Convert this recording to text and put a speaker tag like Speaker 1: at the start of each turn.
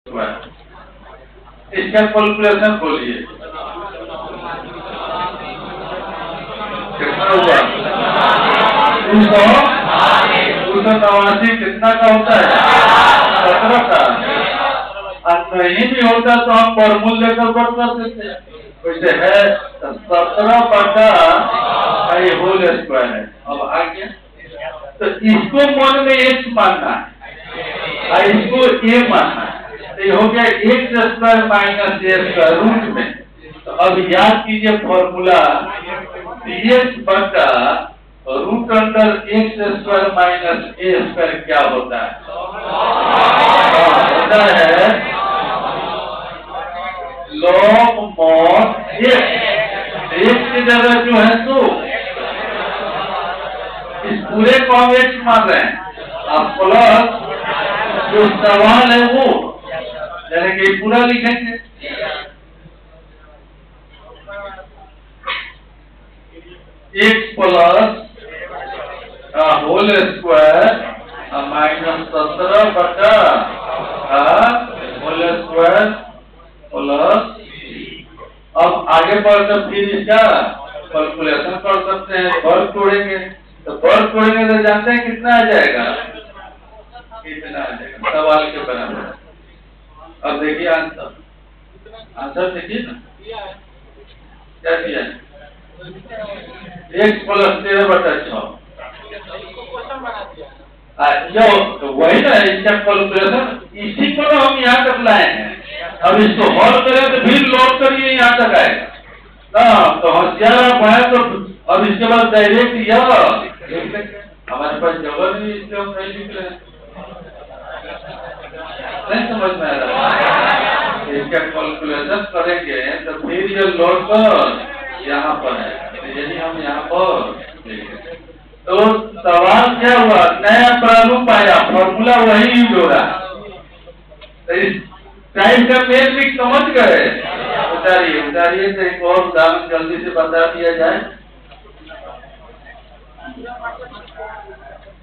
Speaker 1: इसका कैलकुलेशन बोलिए कितना हुआ? 289 कितना का होता है? 17 का। और नहीं भी होता तो हम फॉर्मूल लेकर बढ़ कर देते हैं। वैसे है 17/, होल स्क्वायर है। अब आ गया तो इसको मन में x मानना है और इसको a मानना है। तो ये हो गया x² minus a square root में। तो अब याद कीजिए formula dx/√x² minus a square क्या होता है? होता है log mod x। x की जगह जो है तो इस पूरे को हम x मान रहे हैं। अब प्लस जो सवाल है वो यानी कि पूरा लिखेंगे x plus whole square minus 17/होल स्क्वायर प्लस। अब आगे बढ़कर फिर इसका कैलकुलेशन कर सकते हैं। वर्ग तोड़ेंगे तो जानते हैं कितना आ जाएगा? कितना आ जाएगा? सवाल के बराबर। अब देखिए आंसर देखिए ना क्या किया है। x प्लस 13/6 जो वही ना इसका कैलकुलेशन इसी को हम यहाँ तक लाए हैं। अब इसको हल करें तो फिर लौट करिए यहाँ तक आएगा ना। तो होशियार आप आए तो अब इसके बाद डायरेक्ट यह हमारे पास जगह नहीं, इसलिए हम नहीं लिख रहे हैं। नहीं समझ में आ रहा? इसका कैलकुलेशन करेंगे तो फिर ये लौट कर यहाँ पर है। यदि हम यहाँ पर तो सवाल क्या हुआ? नया प्रारूप आया, फॉर्मूला वही यूज हो रहा है। तो इस टाइप का मेट्रिक समझ गए? उतारिए तो एक और उदाहरण जल्दी से बता दिया जाए।